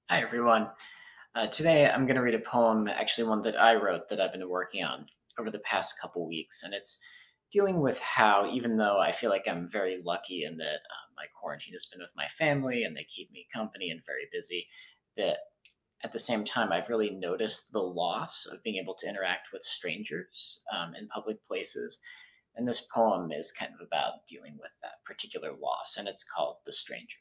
Hi, everyone. Today I'm going to read a poem, actually, one that I wrote that I've been working on over the past couple weeks. And it's dealing with how, even though I feel like I'm very lucky in that my quarantine has been with my family and they keep me company and very busy, that at the same time I've really noticed the loss of being able to interact with strangers in public places. And this poem is kind of about dealing with that particular loss, and it's called The Stranger.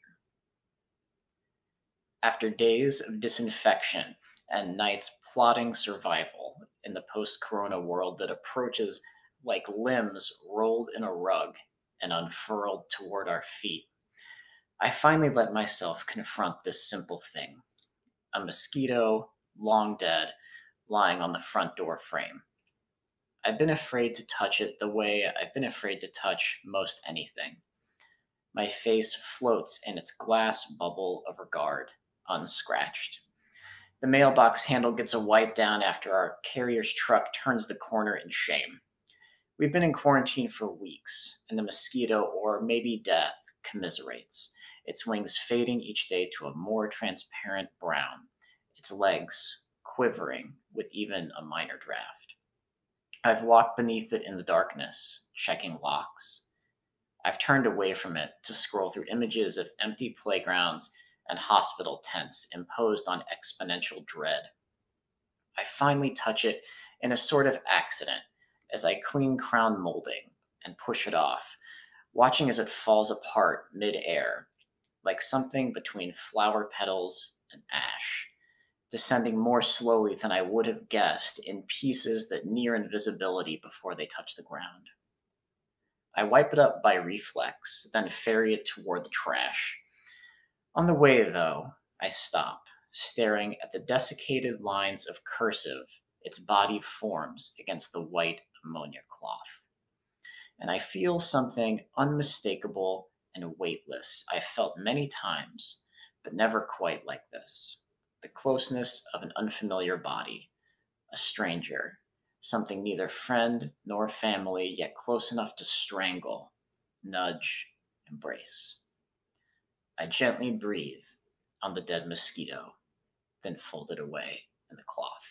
After days of disinfection and nights plotting survival in the post corona world that approaches like limbs rolled in a rug and unfurled toward our feet, I finally let myself confront this simple thing: a mosquito, long dead, lying on the front door frame. I've been afraid to touch it the way I've been afraid to touch most anything. My face floats in its glass bubble of regard, unscratched. The mailbox handle gets a wipe down after our carrier's truck turns the corner in shame. We've been in quarantine for weeks, and the mosquito, or maybe death, commiserates, its wings fading each day to a more transparent brown, its legs quivering with even a minor draft. I've walked beneath it in the darkness, checking locks. I've turned away from it to scroll through images of empty playgrounds and hospital tents imposed on exponential dread. I finally touch it in a sort of accident as I clean crown molding and push it off, watching as it falls apart mid-air, like something between flower petals and ash, descending more slowly than I would have guessed in pieces that near invisibility before they touch the ground. I wipe it up by reflex, then ferry it toward the trash. On the way, though, I stop, staring at the desiccated lines of cursive its body forms against the white ammonia cloth. And I feel something unmistakable and weightless I've felt many times, but never quite like this: the closeness of an unfamiliar body, a stranger, something neither friend nor family, yet close enough to strangle, nudge, embrace. I gently breathe on the dead mosquito, then fold it away in the cloth.